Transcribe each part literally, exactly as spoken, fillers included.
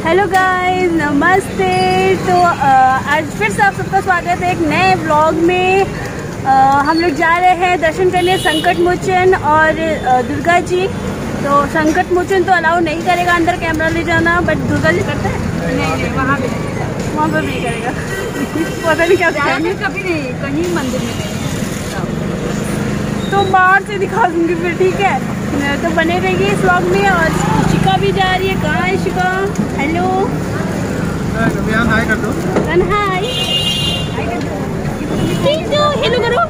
Hello guys, नमस्ते। तो आज फिर से आप सबका स्वागत है एक नए व्लॉग में। आ, हम लोग जा रहे हैं दर्शन करने संकट मोचन और आ, दुर्गा जी। तो संकट मोचन तो अलाउ नहीं करेगा अंदर कैमरा ले जाना, बट दुर्गा जी करते हैं। नहीं नहीं वहाँ भी वहाँ पर नहीं करेगा। पता नहीं क्या दिखाएंगे, कभी नहीं कहीं मंदिर में नहीं। तो बाहर से दिखा दूँगी फिर, ठीक है। तो बने रहिए इस व्लॉग में। और शिका भी जा रही है। कहाँ है शिका? हेलो हाय कर दो। हाय हेलो करो।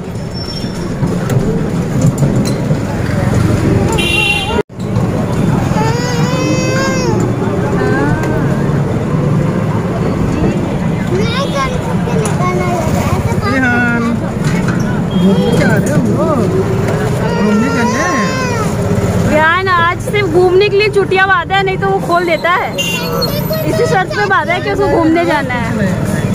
ध्यान आज सिर्फ घूमने के लिए छुट्टियां बांधा है, नहीं तो वो खोल देता है। इसी शर्त पे बांधा है कि उसको घूमने जाना है।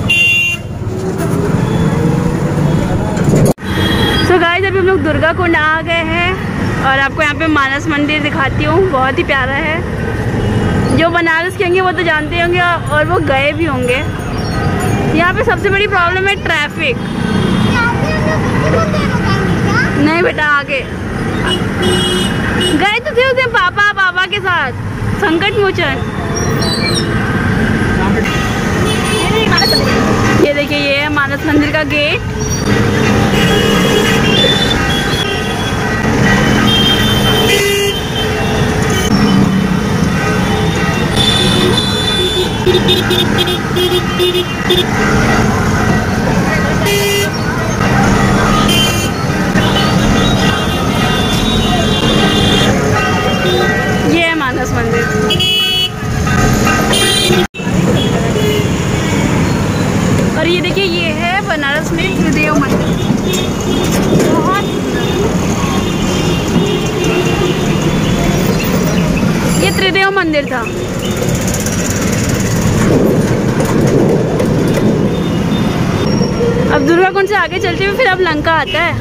सो गाइस, अभी हम लोग दुर्गा कुंड आ गए हैं और आपको यहाँ पे मानस मंदिर दिखाती हूँ। बहुत ही प्यारा है। जो बनारस के होंगे वो तो जानते होंगे और वो गए भी होंगे। यहाँ पे सबसे बड़ी प्रॉब्लम है ट्रैफिक। नहीं बेटा, आगे गए तो थे उसे पापा पापा के साथ संकट मोचन। ये देखिए, ये है मानस मंदिर का गेट। ये है मानस मंदिर। और ये देखिए, ये है बनारस में त्रिदेव मंदिर। बहुत ये त्रिदेव मंदिर था। अब दुर्गा कुंड से आगे चलते हुए फिर अब लंका आता है।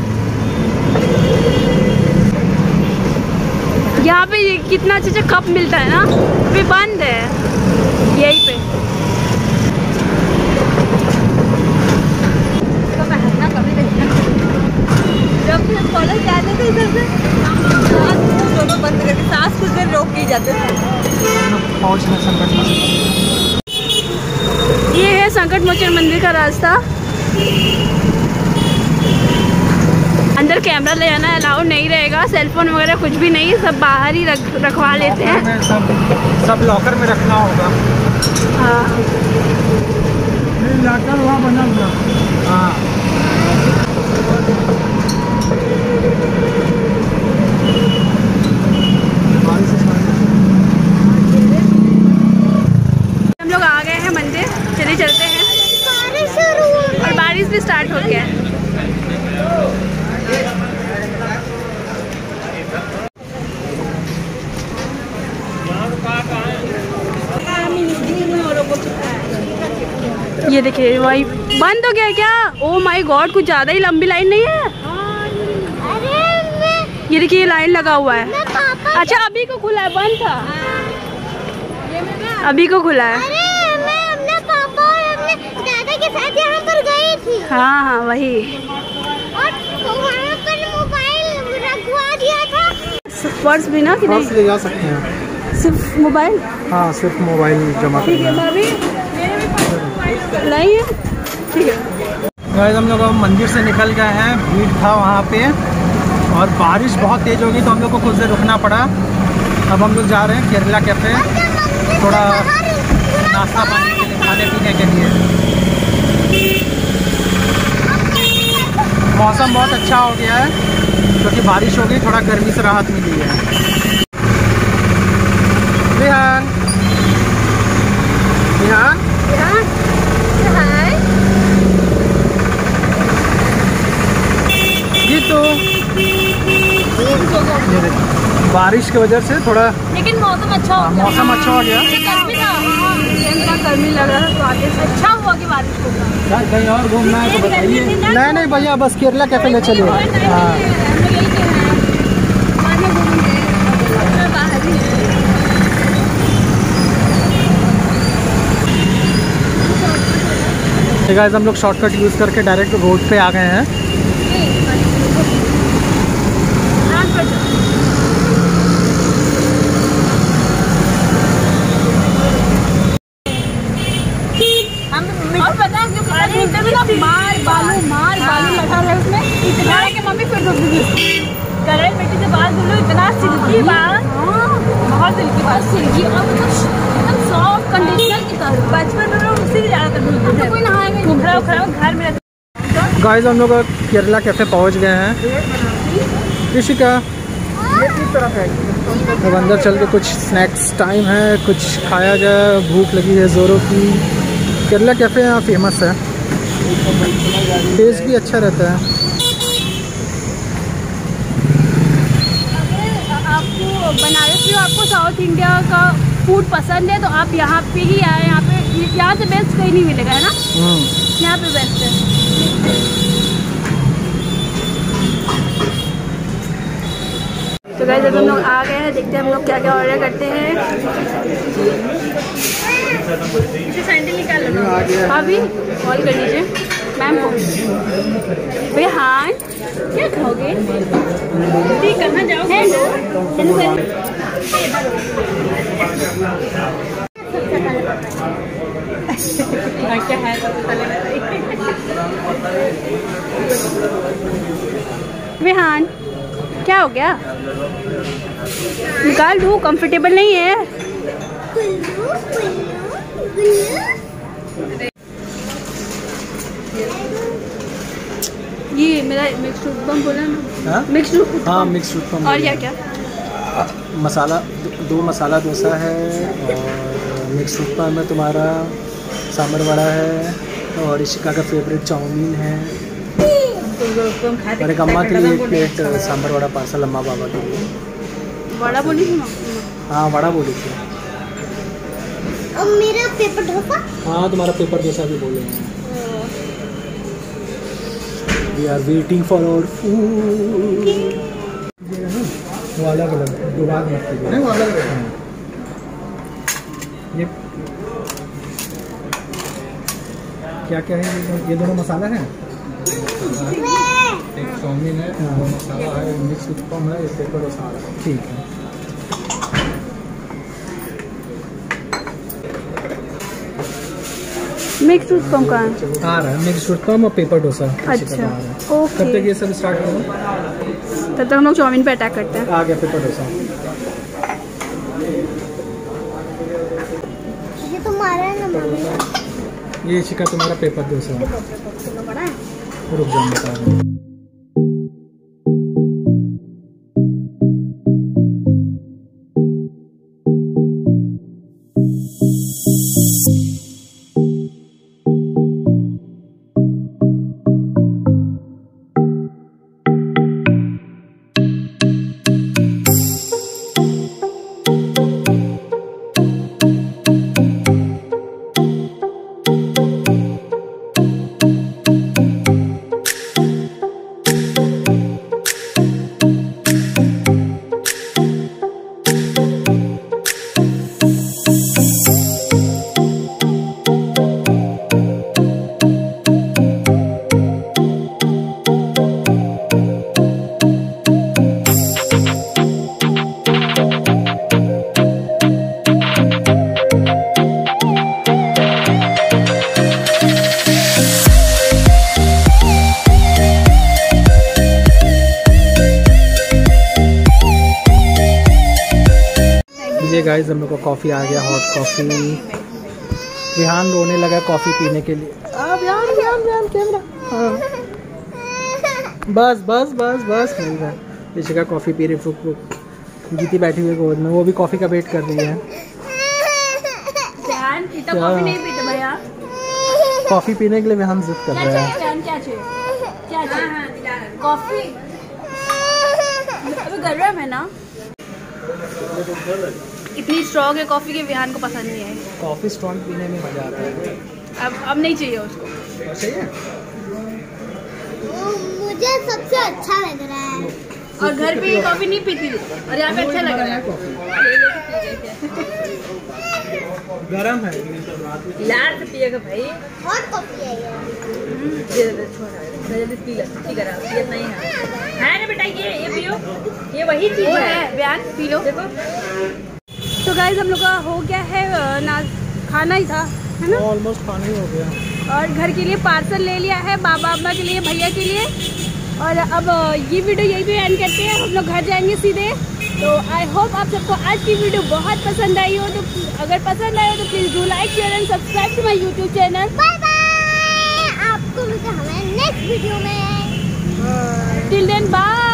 यहाँ पे कितना अच्छा अच्छा कप मिलता है ना। अभी बंद है यहीं पे। जब भी कॉलेज जाते थे इधर से दोनों बंद करके सांस कुछ देर रोक के जाते थे। ये है संकट मोचन मंदिर का रास्ता। अंदर कैमरा ले जाना अलाउ नहीं रहेगा। सेलफोन वगैरह कुछ भी नहीं, सब बाहर ही रख रखवा लेते हैं। सब सब लॉकर में रखना होगा। हाँ, लॉकर वहाँ बना हुआ। हाँ, हम लोग आ गए हैं मंदिर। चलिए चलते हैं। और बारिश भी स्टार्ट हो गया है। ये देखिए, वही बंद हो गया क्या? ओ माय गॉड, कुछ ज्यादा ही लंबी लाइन नहीं है? ये देखिए, ये लाइन लगा हुआ है। अच्छा, अभी को खुला है, बंद था। अभी को खुला है। अरे मैं अपने पापा और अपने दादा के साथ यहाँ पर गई थी। हाँ हाँ, वही। और वहाँ पर मोबाइल रखवा दिया था। पर्स भी ना कि नहीं ले जा सकते हैं? सिर्फ मोबाइल? हाँ, सिर्फ मोबाइल जमा ठीक है भाभी, नहीं है, ठीक है। गाइस, हम लोग अब मंदिर से निकल गए हैं। भीड़ था वहाँ पे और बारिश बहुत तेज़ होगी तो हम लोग को कुछ देर रुकना पड़ा। अब हम लोग जा रहे हैं केरला कैफ़े, थोड़ा नाश्ता पानी के लिए, खाने पीने के लिए। मौसम बहुत अच्छा हो गया है क्योंकि बारिश हो गई, थोड़ा गर्मी से राहत मिली है। रिहान रिहान जी, तो बारिश की वजह से थोड़ा, लेकिन मौसम अच्छा हो गया। मौसम अच्छा हो गया। गर्मी लग रहा था, तो आगे से अच्छा हुआ कि बारिश होगा। कहीं और घूमना है तो बताइए। नहीं नहीं भैया, बस केरला कैफे ले चलिए। हाँ, तो गाइस हम लोग शॉर्टकट यूज़ करके डायरेक्ट रोड पे आ गए हैं। और पता है क्यों मार बालू मार बालू लगा है उसमें इतना है कि मम्मी फिर करेल मिट्टी से बाल धुलो, इतना सिल्की बाल, बहुत सिल्की बाल, सिल्की और एकदम सॉफ्ट कंडीशनर की तरह। बचपन में लोग उसी की ज़्यादातर धुलते थे, कोई नहाएगा उखड़ा उखड़ा घर में रहता। गाइस हम लोग केरला कैफ़े पहुंच गए हैं। ऋषिका अब अंदर चल के कुछ स्नैक्स टाइम है, कुछ खाया जाए, भूख लगी है ज़ोरों की। केरला कैफ़े यहाँ फेमस है, टेस्ट भी अच्छा रहता है। आपको बनारस में आपको साउथ इंडिया का फूड पसंद है तो आप यहाँ पे ही आए। यहाँ पे यहाँ से बेस्ट कहीं नहीं मिलेगा, है ना? यहाँ पे बेस्ट है। तो गाइस हम लोग आ गए हैं, देखते हैं हम लोग क्या क्या ऑर्डर करते हैं। सैंडल निकाल लो अभी, कॉल कर लीजिए मैम को। भैया हाँ क्या खाओगे? कहाँ जाओगे? क्या है विहान, क्या हो गया? निकाल दो, कंफर्टेबल नहीं है। ये मेरा मिक्स फ्रूट पम बोला ना? मिक्स फ्रूट, हाँ मिक्स फ्रूट पम। और क्या क्या? मसाला दो, दो मसाला डोसा है और मिक्स फ्रूट पम है, तुम्हारा सांभर वड़ा है और ऋषिका का फेवरेट चाउमीन है। और एक अम्मा के लिए एक प्लेट सांभर वड़ा पार्सल, अम्मा बाबा के लिए। वड़ा बोली थी? हाँ वड़ा बोली थी। और मेरा पेपर डोसा? हाँ तुम्हारा पेपर डोसा भी बोले हैं। We are waiting for our food. वो अलग अलग दो बार मत कीजिए। नहीं वो अलग अलग है। ये क्या क्या है? ये, ये दोनों मसाला है। एक चाउमीन है, वो मसाला है, मिक्स उत्पम है, एक पेपर डोसा है। ठीक है। मिक्स फ्रूट पम का आ रहा है, मिक्स फ्रूट पम और पेपर डोसा। अच्छा ओके। कब तक ये सब स्टार्ट करो? तब तक हम लोग चाउमीन पे अटैक करते हैं। आ गया पेपर डोसा। ये तुम्हारा है ना मम्मी? ये शिका तुम्हारा पेपर डोसा है। रुक जाओ बता रहा हूँ। ये गाइस हम लोग को कॉफ़ी आ गया, हॉट कॉफ़ी। विहान रोने लगा कॉफ़ी पीने के लिए। अब यार यार यार कैमरा। हाँ बस बस बस बस मिल रहा है। ऋषिका कॉफ़ी पी रही, फुक फुक। गीती बैठी हुई गोद में, वो भी कॉफ़ी का वेट कर रही है। कॉफ़ी नहीं पीते भैया। कॉफ़ी पीने के लिए विहान जिद कर रहा है। क्या चाहिए? क्या चाहिए? कॉफ़ी? अभी गर्म है ना? इतनी स्ट्रॉन्ग है कॉफ़ी के विहान को पसंद नहीं है। कॉफ़ी स्ट्रॉन्ग पीने में मज़ा आता है। अब अब नहीं चाहिए उसको। चाहिए? मुझे सबसे अच्छा लग रहा है। और घर पे ये कॉफ़ी नहीं पीती और यहाँ पे अच्छा लग रहा है। ले लेके पी गए थे। गरम है लार से पिएगा भाई। और कॉफी है ये। ये छोड़ा जल्दी पी ले, ठीक है ये नहीं है है ना बेटा, ये ये पियो, ये वही चीज है बयान, पी लो। देखो तो गाइस हम लोग का हो गया है ना, खाना ही था है ना, ऑलमोस्ट खाना ही हो गया। और घर के लिए पार्सल ले लिया है, बाबा अम्मा के लिए, भैया के लिए। और अब ये वीडियो यही पे एंड करते हैं, हम लोग घर जाएंगे सीधे। तो आई होप आप सबको आज की वीडियो बहुत पसंद आई हो, तो अगर पसंद आए हो तो please do like share and subscribe to my YouTube channel. Bye bye, आपको मिलते हैं हमारे नेक्स्ट वीडियो में। Till then bye.